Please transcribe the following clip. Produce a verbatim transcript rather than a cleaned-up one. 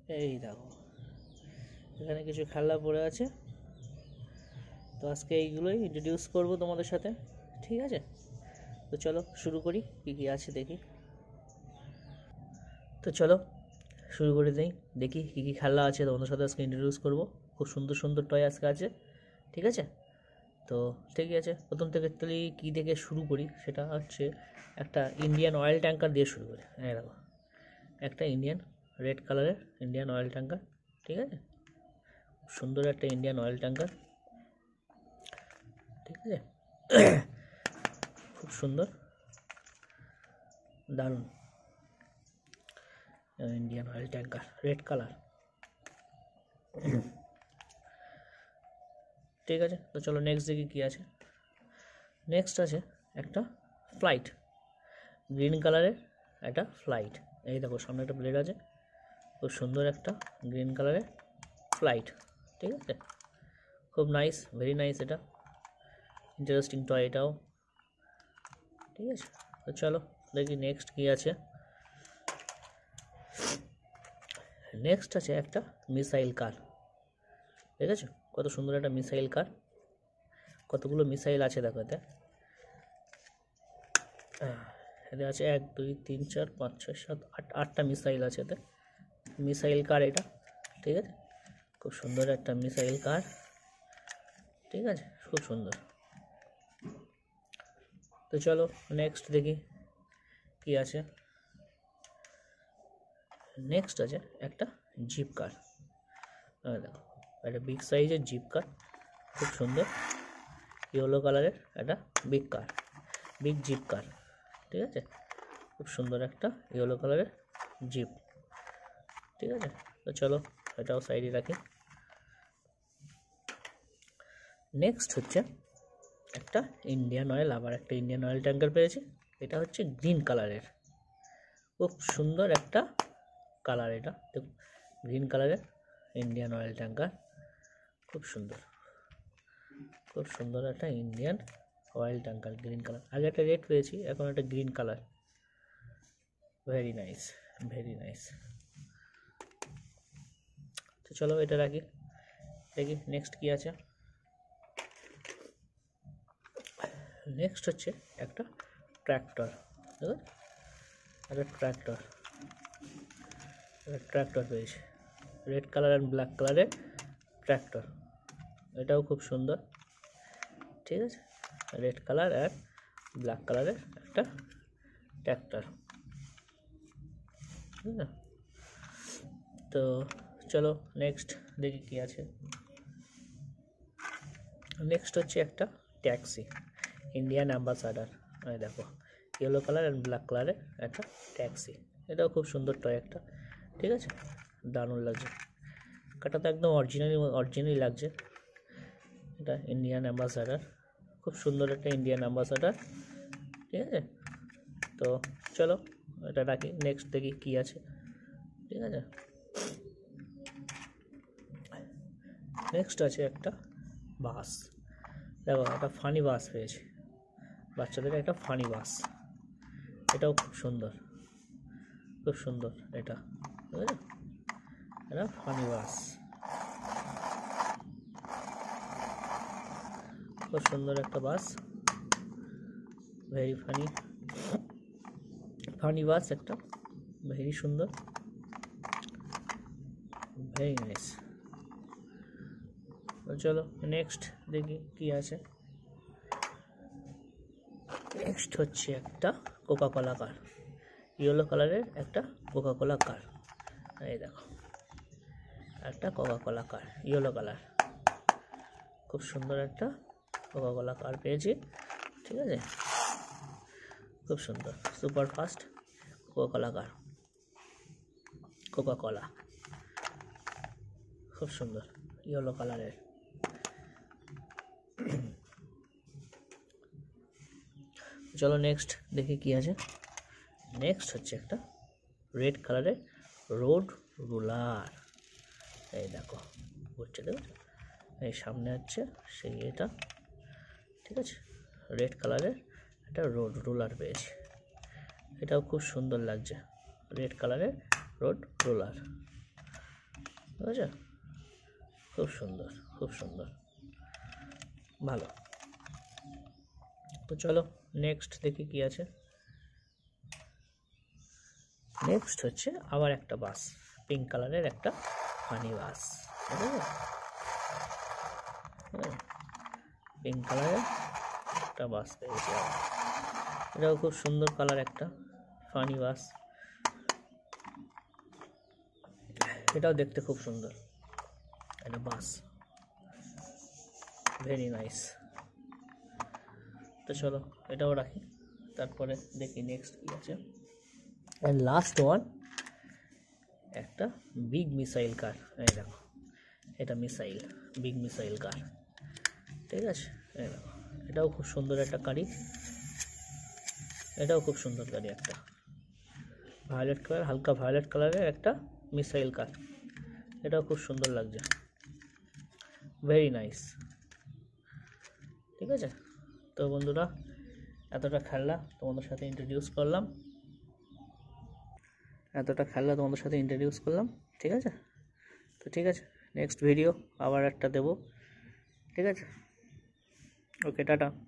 এই দেখো এখানে কিছু খেলনা পড়ে আছে, তো আজকে এইগুলোই ইন্ট্রোডিউস করব তোমাদের সাথে, ঠিক আছে? তো চলো শুরু করি, কী কী আছে দেখি। তো চলো শুরু করে দিই, দেখি কী কী খেলনা আছে তোমাদের সাথে আজকে ইন্ট্রোডিউস করব। খুব সুন্দর সুন্দর টয় আজকে আছে, ঠিক আছে? তো ঠিকই আছে, প্রথম থেকে তাহলে কী থেকে শুরু করি, সেটা হচ্ছে একটা ইন্ডিয়ান অয়েল ট্যাঙ্কার দিয়ে শুরু করি। হ্যাঁ দেখো, একটা ইন্ডিয়ান রেড কালারের ইন্ডিয়ান অয়েল ট্যাঙ্কার, ঠিক আছে? সুন্দর একটা ইন্ডিয়ান অয়েল ট্যাঙ্কার, ঠিক আছে? খুব সুন্দর, দারুণ Indian oil tanker, red colour, ঠিক আছে? তো চলো নেক্সট দেখি কী আছে। নেক্সট আছে একটা ফ্লাইট, গ্রিন কালারের একটা ফ্লাইট। এই দেখো সামনে একটা ব্লেড আছে, খুব সুন্দর একটা গ্রিন কালারের ফ্লাইট, ঠিক আছে? খুব নাইস, ভেরি নাইস, এটা ইন্টারেস্টিং টয় এটাও, ঠিক আছে? তো চলো দেখি নেক্সট কী আছে। নেক্সট আছে একটা মিসাইল কার, ঠিক আছে? কত সুন্দর একটা মিসাইল কার, কতগুলো মিসাইল আছে দেখো এতে। এতে আছে এক দুই তিন চার পাঁচ ছয় সাত আট আটটা মিসাইল আছে এতে, মিসাইল কার এটা, ঠিক আছে? খুব সুন্দর একটা মিসাইল কার, ঠিক আছে? খুব সুন্দর। তো চলো নেক্সট দেখি কি আছে। নেক্সট আছে একটা জিপ কার, দেখো একটা বিগ সাইজের জিপ কার, খুব সুন্দর ইয়েলো কালারের একটা big car, big jeep car, ঠিক আছে? খুব সুন্দর একটা ইয়েলো কালারের জিপ, ঠিক আছে? তো চলো এটাও সাইডে রাখি। নেক্সট হচ্ছে একটা ইন্ডিয়ান অয়েল, আবার একটা ইন্ডিয়ান অয়েল ট্যাঙ্কার পেয়েছি। এটা হচ্ছে গ্রিন কালারের, খুব সুন্দর একটা কালার, এটা দেখুন গ্রিন কালারের ইন্ডিয়ান অয়েল ট্যাঙ্কার, খুব সুন্দর, খুব সুন্দর একটা Indian oil tanker, green colour. আগে একটা রেড পেয়েছি, এখন একটা green colour, very nice, very nice. তো চলো এটা রাখি, দেখি নেক্সট কি আছে। নেক্সট হচ্ছে একটা ট্র্যাক্টর, দেখুন একটা ট্র্যাক্টর, একটা ট্র্যাক্টর পেয়েছি, রেড কালার অ্যান্ড ব্ল্যাক কালারের ট্র্যাক্টর, এটাও খুব সুন্দর, ঠিক আছে? রেড কালার আর ব্ল্যাক কালারের একটা ট্র্যাক্টর, ঠিক না? তো চলো নেক্সট দেখি কি আছে। নেক্সট হচ্ছে একটা ট্যাক্সি, ইন্ডিয়ান অ্যাম্বাসাডার, দেখো ইয়েলো কালার অ্যান্ড ব্ল্যাক কালারের একটা ট্যাক্সি, এটাও খুব সুন্দর টয় একটা, ঠিক আছে? দারুণ লাগছে, কাটা তো একদম অরিজিনালি অরিজিনালি লাগছে। এটা ইন্ডিয়ান অ্যাম্বাসাডার, খুব সুন্দর একটা ইন্ডিয়ান অ্যাম্বাসাডার, ঠিক আছে? তো চলো এটা রাখি, নেক্সট দেখি কী আছে, ঠিক আছে? নেক্সট আছে একটা বাস, দেখো একটা ফানি বাস পেয়েছি, বাচ্চাদের একটা ফানি বাস, এটাও খুব সুন্দর, খুব সুন্দর এটা, বুঝলে? এটা ফানি বাস, খুব সুন্দর একটা bus, very funny, funny bus একটা, ভেরি সুন্দর, ভেরি নাইস। চলো নেক্সট দেখি কি আছে। নেক্সট হচ্ছে একটা কোকা কোলা কার, ইয়েলো কালারের একটা কোকা কোলা কার, এই দেখো একটা Coca Cola car, yellow colour, খুব সুন্দর একটা কোকা কোলা কার পেয়েছি, ঠিক আছে? খুব সুন্দর super fast Coca Cola car, Coca Cola, খুব সুন্দর ইয়েলো কালারের। চলো নেক্সট দেখি কি আছে। নেক্সট হচ্ছে একটা রেড কালারের রোড রুলার, এই দেখো ঘুরছে, দেখো এই সামনে হচ্ছে সেই এটা, ঠিক আছে? রেড কালারের একটা রোড রুলার পেয়েছি, এটাও খুব সুন্দর লাগছে, রেড কালারের রোড রুলার, বুঝেছো? খুব সুন্দর, খুব সুন্দর, ভালো। তো চলো নেক্সট দেখি কি আছে। নেক্সট হচ্ছে আবার একটা বাস, পিঙ্ক কালারের একটা ফানি বাস, ঠিক আছে? পিঙ্ক কালারের একটা বাস পেয়েছি, এটাও খুব সুন্দর কালার, একটা ফানি বাস, এটাও দেখতে খুব সুন্দর একটা বাস, ভেরি নাইস। তো চলো এটাও রাখি, তারপরে দেখি নেক্সট কি আছে। অ্যান্ড লাস্ট ওয়ান, একটা বিগ মিসাইল কার, এই দেখো এটা মিসাইল, বিগ মিসাইল কার, ঠিক আছে? এই দেখো এটাও খুব সুন্দর একটা গাড়ি, এটাও খুব সুন্দর গাড়ি, একটা ভায়োলেট কালার, হালকা ভায়োলেট কালারের একটা মিসাইল কার, এটাও খুব সুন্দর লাগছে, ভেরি নাইস, ঠিক আছে? তো বন্ধুরা এতটা খেলনা তোমাদের সাথে ইন্ট্রোডিউস করলাম, এতটা খেলনা তোমাদের সাথে ইন্ট্রোডিউস করলাম, ঠিক আছে? তো ঠিক আছে, নেক্সট ভিডিও আবার একটা দেবো, ঠিক আছে? Okay, tata.